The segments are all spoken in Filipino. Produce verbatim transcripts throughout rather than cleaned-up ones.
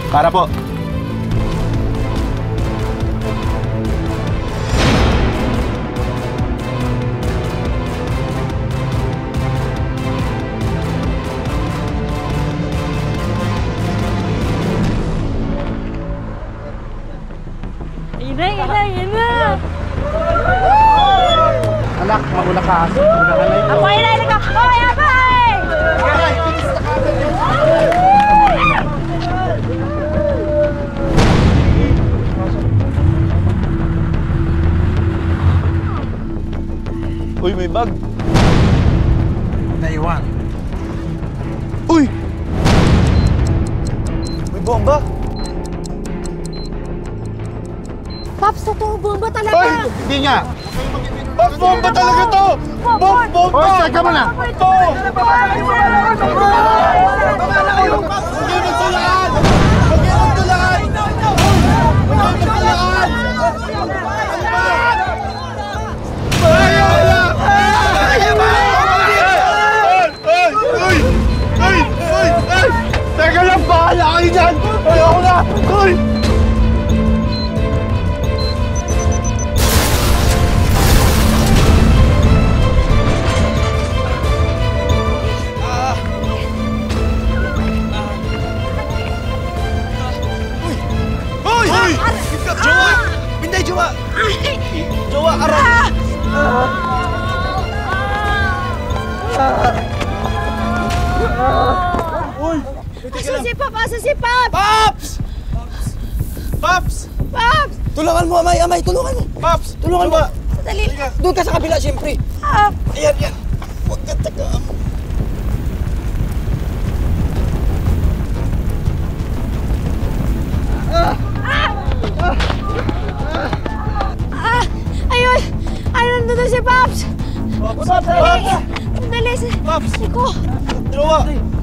Para po. Ina, ina, ina! Anak, mauna ka. Mauna ka na ito. Ako, ina, ina ka! Hoy, abay! Kaya, tinis na kagad yun. Uy, may bag. Naiwan. Uy! May bomba. Paps, totoo, bomba talaga! Ay, hindi nga! Paps, bomba talaga to! Bomba! Bomba! Hoy, teka mo na! Ito! Huwag yung magtulaan! Huwag yung magtulaan! Huwag yung magtulaan! Ay! Ay! Ay! Ay! Ay! Ay! Teka lang, bahala kayo dyan! Ayoko na! Ay! Jowa! Pinday, Jowa! Jowa, aray! Uy! Asa si Paps? Asa si Paps? Paps! Paps! Paps! Tulungan mo, Amay! Amay, tulungan mo! Paps! Tulungan mo! Dali! Doon ka sa kabila, siyempre! Ah! Ayan, ayan! Huwag ka tagaan mo! Ah! Ah! Ayun! Ano nandun si Paps? Paps! Dali! Dali! Paps! Iko! Jowa!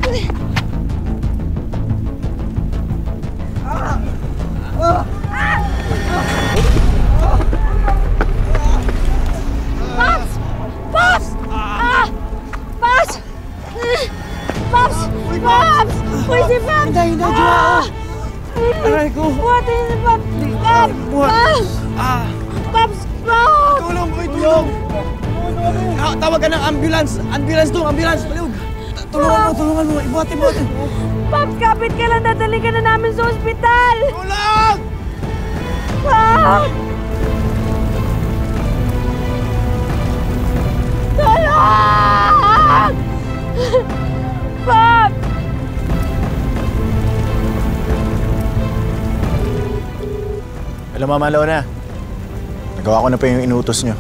Paps! Paps! Ah! Paps! Paps! Paps! Uy, si Paps! Hindi, hindi, Jowa! Aray ko! Buhatin si Paps! Paps! Paps! Ah! Paps! Paps! Tulong! Uy, tulong! Ah, tawag ka ng ambulance! Ambulance doon! Ambulance! Paliwag! Tulungan mo! Tulungan mo! Ibuhatin mo! Paps, kapit ka lang! Dadali ka na namin sa ospital! Tulong! Paps! Tulong! Paps! Alam, Mama Lona, nagawa ko na pa yung inutos niyo.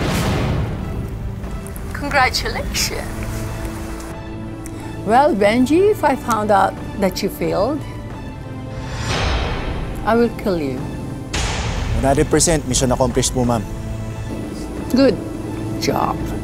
Congratulations. Well, Benji, if I found out that you failed, I will kill you. one hundred percent mission accomplished po, ma'am. Good job.